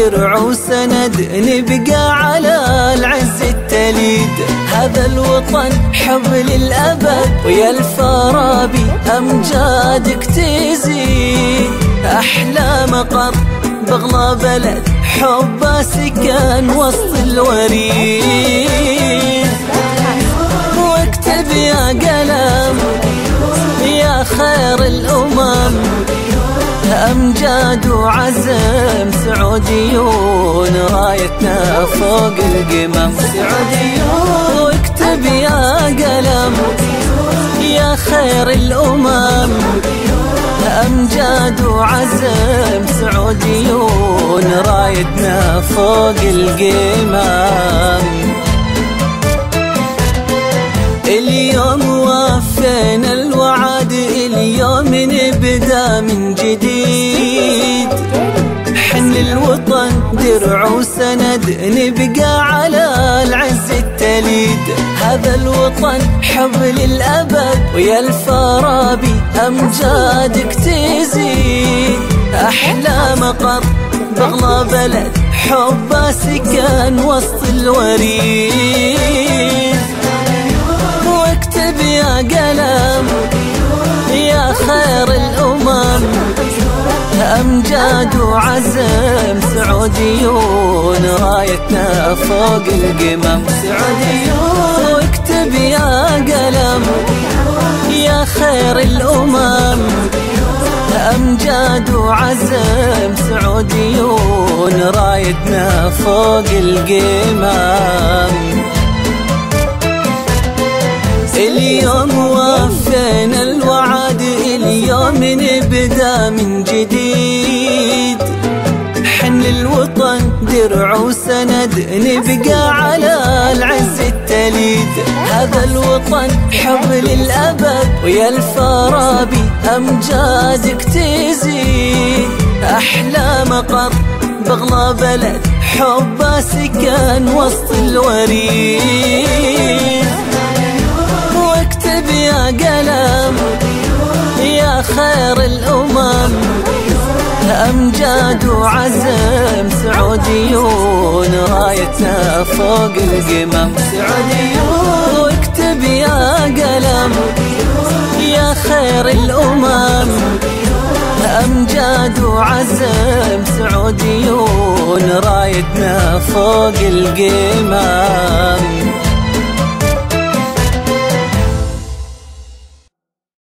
درع وسند نبقى على العز التليد. هذا الوطن حب للأبد ويا الفارابي أمجادك تزيد. أحلى مقر بغلى بلد حب سكن وسط الوريد. واكتب يا قلم يا خير الأمم أمجاد وعزم سعوديون رايتنا فوق القمم. سعوديون واكتب يا قلم يا خير الأمم أمجاد وعزم سعوديون رايتنا فوق القمم. اليوم وفينا الوعد اليوم نبدأ من جديد. حن الوطن درع وسند نبقى على العز التليد. هذا الوطن حب للأبد ويا الفارابي أمجادك تزيد. أحلى مقر بغلى بلد حب سكن وسط الوريد. واكتب يا قلم يا خير الأمم أمجاد وعزم سعوديون رايتنا فوق القمم. سعوديون واكتب يا قلم يا خير الأمم أمجاد وعزم سعوديون رايتنا فوق القمم. اليوم وفينا الوعد اليوم نبدأ من جديد. حن الوطن درع وسند نبقى على العز التليد. هذا الوطن حب للأبد ويا الفارابي أمجادك تزيد. أحلى مقر بغلى بلد حب سكن وسط الوريد. واكتب يا قلم يا خير الأمم أمجاد وعزم سعوديون رايتنا فوق القمم. سعوديون واكتب يا قلم يا خير الأمم أمجاد وعزم سعوديون رايتنا فوق القمم.